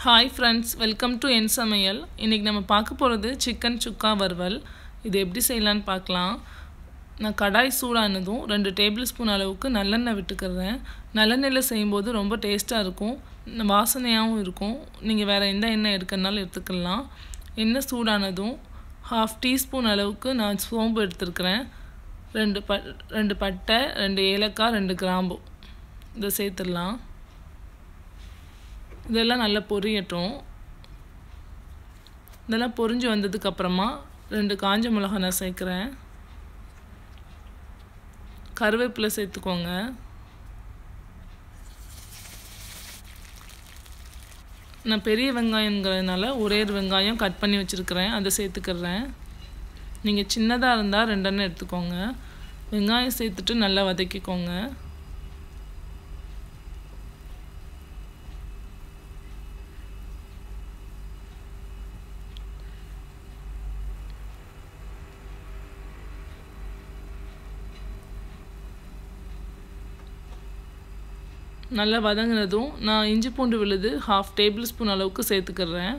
Hi friends, welcome to என் சமையல். இன்னைக்கு நம்ம பார்க்க போறது சிக்கன் சுக்கா வறுவல். இது எப்படி செய்யலாம்னு பார்க்கலாம். நான் கடாய் சூடானதும் 2 டேபிள் ஸ்பூன் அளவுக்கு நல்லெண்ணெய் விட்டுக்கறேன். நல்லெண்ணெயில செய்யும்போது ரொம்ப டேஸ்டா இருக்கும். வாசனையாவும் இருக்கும். நீங்க வேற எந்த எண்ணெய் எடுக்கறனாலும் எடுத்துக்கலாம். எண்ணெய் சூடானதும் 1/2 டீஸ்பூன் அளவுக்கு நான் சோம்பு எடுத்துக்கறேன். 2 பட்டை, 2 ஏலக்காய், 2 கிராம்பு. இத சேர்த்துடலாம். இதெல்லாம் நல்லா பொரியட்டும். இதெல்லாம் பொரிஞ்சு வந்ததுக்கு அப்புறமா 2 காஞ்ச மிளகாய் நான் சேர்க்கிறேன். கறிவேப்பிலை சேர்த்துக்கோங்க. நான் பெரிய வெங்காயம்ங்கறதுனால ஒரே ஒரு வெங்காயம் கட் பண்ணி வச்சிருக்கேன். அதை சேர்த்துக்கறேன். நீங்க சின்னதா இருந்தா 2 எடுத்துக்கோங்க. வெங்காயம் சேர்த்துட்டு நல்லா வதக்கிக்கோங்க. நல்லா வதங்கினதும் நான் இஞ்சி பூண்டு விழுது 1/2 டேபிள் ஸ்பூன் அளவுக்கு சேர்த்துக்கறேன்.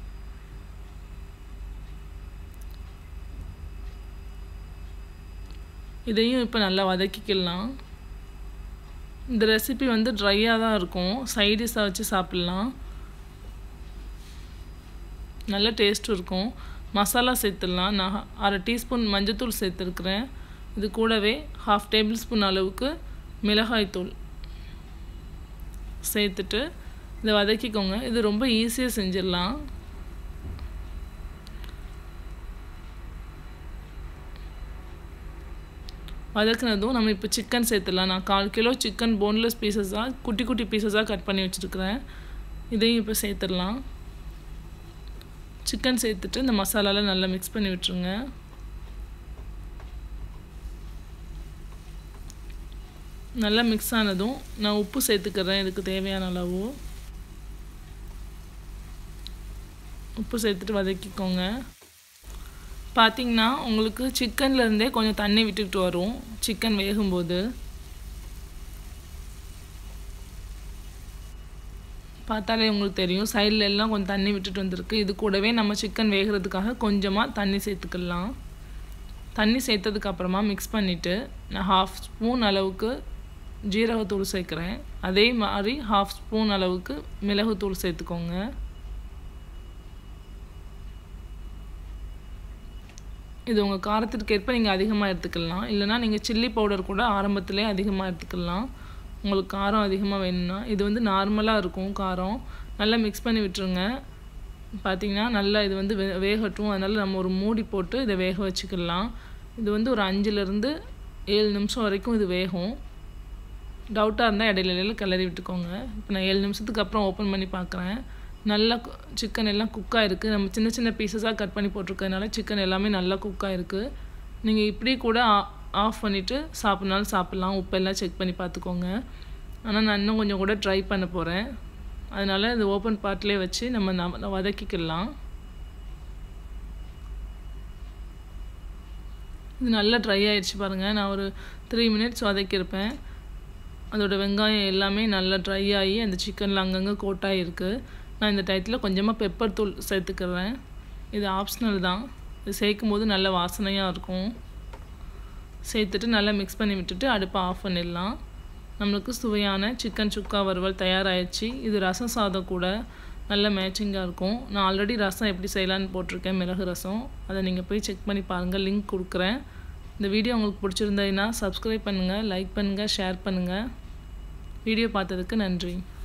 இதையும் இப்போ நல்லா வதக்கிக்கலாம். இந்த ரெசிபி வந்து ட்ரையா தான் இருக்கும். சைடு டிஷ்ஷா வச்சு சாப்பிடலாம். நல்ல டேஸ்ட் இருக்கும். மசாலா சேர்த்துடலாம். நான் 1/2 டீஸ்பூன் மஞ்சள் சேர்த்துக்கிறேன். இது கூடவே 1/2 டேபிள் ஸ்பூன் அளவுக்கு மிளகாய் தூள் சேர்த்துட்டு இதை வதக்கிக்கோங்க. இது ரொம்ப ஈஸியாக செஞ்சிடலாம். வதக்கினதும் நம்ம இப்போ சிக்கன் சேர்த்துடலாம். நான் 1/4 கிலோ சிக்கன் போன்லெஸ் பீசஸாக குட்டி குட்டி பீசஸாக கட் பண்ணி வச்சுருக்கிறேன். இதையும் இப்போ சேர்த்துடலாம். சிக்கன் சேர்த்துட்டு இந்த மசாலாவில் நல்லா மிக்ஸ் பண்ணி விட்டுருங்க. நல்லா மிக்ஸ் ஆனதும் நான் உப்பு சேர்த்துக்கிறேன். இதுக்கு தேவையான அளவு உப்பு சேர்த்துட்டு வதக்கிக்கோங்க. பார்த்தீங்கன்னா உங்களுக்கு சிக்கன்லேருந்தே கொஞ்சம் தண்ணி விட்டுக்கிட்டு வரும் சிக்கன் வேகும்போது. பார்த்தாலே உங்களுக்கு தெரியும். சைடில் எல்லாம் கொஞ்சம் தண்ணி விட்டுட்டு வந்திருக்கு. இது கூடவே நம்ம சிக்கன் வேகிறதுக்காக கொஞ்சமாக தண்ணி சேர்த்துக்கலாம். தண்ணி சேர்த்ததுக்கப்புறமா மிக்ஸ் பண்ணிவிட்டு நான் 1/2 ஸ்பூன் அளவுக்கு ஜீரகத்தூள் சேர்க்குறேன். அதே மாதிரி 1/2 ஸ்பூன் அளவுக்கு மிளகுத்தூள் சேர்த்துக்கோங்க. இது உங்கள் காரத்திற்கு ஏற்ப நீங்கள் அதிகமாக எடுத்துக்கலாம். இல்லைனா நீங்கள் சில்லி பவுடர் கூட ஆரம்பத்திலே அதிகமாக எடுத்துக்கலாம். உங்களுக்கு காரம் அதிகமாக வேணும்னா. இது வந்து நார்மலாக இருக்கும் காரம். நல்லா மிக்ஸ் பண்ணி விட்டுருங்க. பார்த்திங்கன்னா நல்லா இது வந்து வேகட்டும். அதனால் நம்ம ஒரு மூடி போட்டு இதை வேக வச்சுக்கலாம். இது வந்து ஒரு 5லேருந்து 7 நிமிஷம் வரைக்கும் இது வேகும். டவுட்டாக இருந்தால் இடையில கிளறி விட்டுக்கோங்க. இப்போ நான் 7 நிமிஷத்துக்கு அப்புறம் ஓப்பன் பண்ணி பார்க்குறேன். நல்லா சிக்கன் எல்லாம் குக்காக இருக்குது. நம்ம சின்ன சின்ன பீசஸாக கட் பண்ணி போட்டிருக்கறதுனால சிக்கன் எல்லாமே நல்லா குக்காக இருக்குது. நீங்கள் இப்படி கூட ஆஃப் பண்ணிவிட்டு சாப்பிட்னாலும் சாப்பிட்லாம். உப்பெல்லாம் செக் பண்ணி பார்த்துக்கோங்க. ஆனால் நான் இன்னும் கொஞ்சம் கூட ட்ரை பண்ண போகிறேன். அதனால் இது ஓப்பன் பார்ட்லேயே வச்சு நம்ம வதக்கிக்கலாம். இது நல்லா ட்ரை ஆகிடுச்சு பாருங்கள். நான் ஒரு 3 மினிட்ஸ் வதக்கியிருப்பேன். அதோட வெங்காயம் எல்லாமே நல்லா ட்ரை ஆகி அந்த சிக்கனில் அங்கங்கே கோட்டாகி இருக்குது. நான் இந்த டயத்தில் கொஞ்சமாக பெப்பர் தூள் சேர்த்துக்கிறேன். இது ஆப்ஷனல் தான். இது சேர்க்கும் போது நல்ல வாசனையாக இருக்கும். சேர்த்துட்டு நல்லா மிக்ஸ் பண்ணி விட்டுட்டு அடுப்பை ஆஃப் பண்ணிடலாம். நம்மளுக்கு சுவையான சிக்கன் சுக்கா வறுவல் தயாராகிடுச்சு. இது ரசம் சாதம் கூட நல்ல மேட்சிங்காக இருக்கும். நான் ஆல்ரெடி ரசம் எப்படி செய்யலான்னு போட்டிருக்கேன், மிளகு ரசம். அதை நீங்கள் போய் செக் பண்ணி பாருங்கள். லிங்க் கொடுக்குறேன். இந்த வீடியோ உங்களுக்கு பிடிச்சிருந்ததுன்னா சப்ஸ்கிரைப் பண்ணுங்கள், லைக் பண்ணுங்கள், ஷேர் பண்ணுங்கள். வீடியோ பார்த்ததுக்கு நன்றி.